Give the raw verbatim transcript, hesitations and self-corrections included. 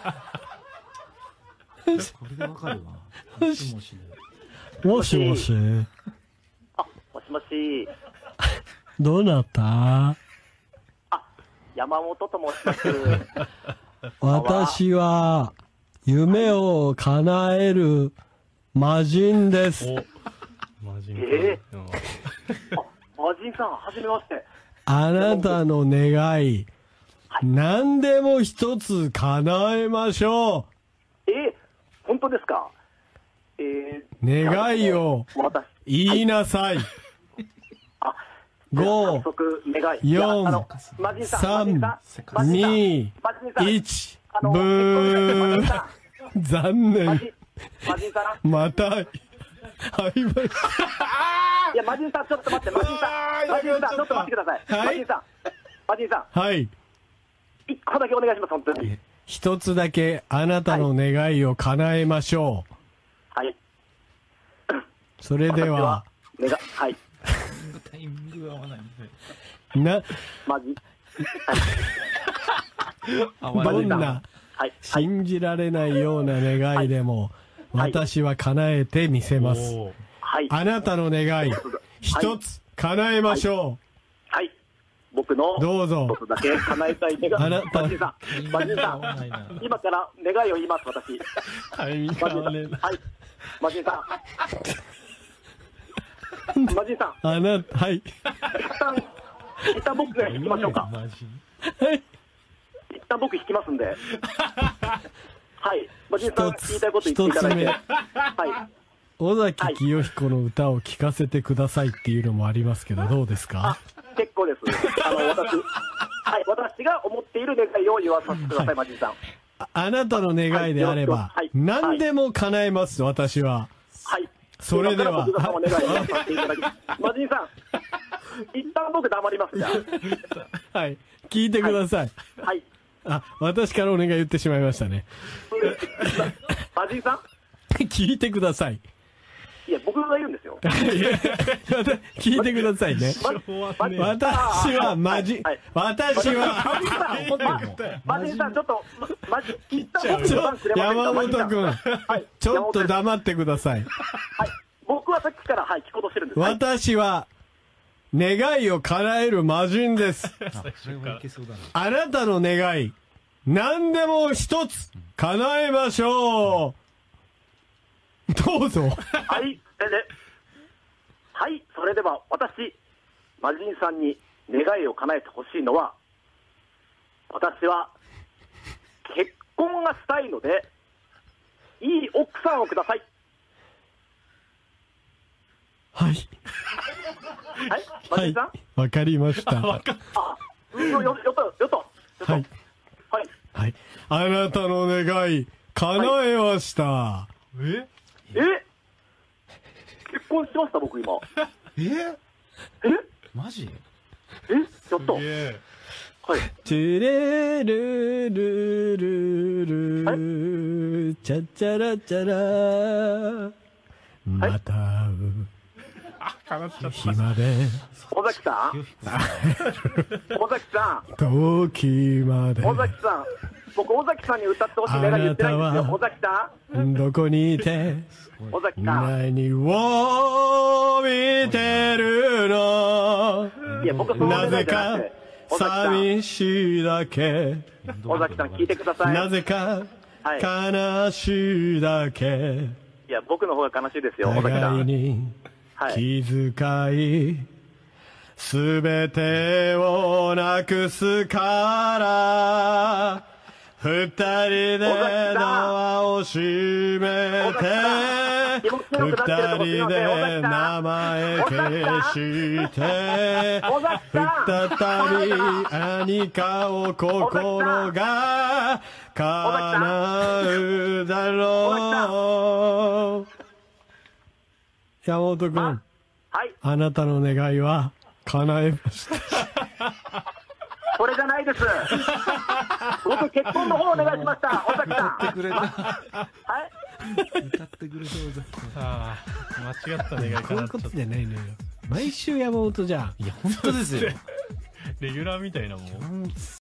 これでわかるわ。もしもしで。 もしもし。 あ、もしもし。 どうなった？ あ、山本と申します。 私は、夢を叶える魔人です。 魔人。 えー、あ、魔人さん、はじめまして。 あなたの願い、何でも一つ叶えましょう。えー、本当ですか？えー、願いを言いなさい。 あ、 ご、よん、さん、に、いち、ブーン。残念。また、はい、 いや、マジンさん、ちょっと待って、マジンさん、マジンさん、ちょっと待ってください。マジンさん、マジンさん。 はい。 一個だけお願いします、本当に。 一つだけあなたの願いを叶えましょう。 はい。 それでは。 願、はい。 タイミングが合わないんで。な、 マジ。 どんな、信じられないような願いでも、私は叶えてみせます。あなたの願い、一つ叶えましょう。 はい。僕の、 どうぞ。 一つだけ叶えたい願い。 あなた、 マジさん、マジさん、今から願いを言います、私。 タイミング合わねえな。 はい。マジさん。マジさん。 あなた、はい。 一旦、一旦僕が引きましょうか。 はい。 一旦僕引きますんで。はい。マジさん、言いたいこと言っていただいて。はい。 尾崎清彦の歌を聴かせてくださいっていうのもありますけど、どうですか？ 結構です。あの、私、はい、私が思っている願いを言わさせてください、マジさん。 あなたの願いであれば、何でも叶えます、私は。 はい。 それでは。 お願いさせていただきます。マジさん、一旦僕黙ります、じゃあ。はい。聞いてください。 はい。 あ、私からお願い言ってしまいましたね。 マジさん聞いてください。 いや、僕が言うんですよ。 聞いてくださいね。私はマジ、私は、 マジさん、ちょっと、マジ、 山本君、ちょっと黙ってください。はい。 僕はさっきから、はい、聞こうとしてるんです。 私は、願いを叶える魔人です。あなたの願い、何でも一つ、叶えましょう。どうぞ。 はい、でで、はい、それでは私、魔人さんに願いを叶えてほしいのは、私は結婚がしたいので、いい奥さんをください。 はい。 はい、魔人さん。 わかりました。 あ、よ、よ、よと、よと。 はい。 はい。 はい。あなたの願い、叶えました。 ええ結婚しました僕今。 ええマジえやった。はい。 チュレルルルルチャチャラチャラまた会う。 あ、叶っちゃった。 暇で。 尾崎さん尾崎さん時まで。 尾崎さん僕、尾崎さんに歌ってほしい願い言ってないんですよ。尾崎さんどこにいて尾崎さん何を見てるのいや、僕そのなぜか寂しいだけ尾崎さん聞いてください。 なぜか悲しいだけいや、僕の方が悲しいですよ、尾崎さん。 互いに気遣いすべてをなくすから二人でドアを閉めて二人で名前消して再び何かを心が叶うだろう。山本君、 はい、 あなたの願いは叶えました。 それじゃないです。僕、結婚の方お願いしました。尾崎さん。 歌ってくれた。 はい。 歌ってくれた尾崎さん。 ああ、間違った願いかなっちゃった。 こういうことじゃないのよ。毎週山本じゃん。 いや、本当ですよ。 レギュラーみたいなもん。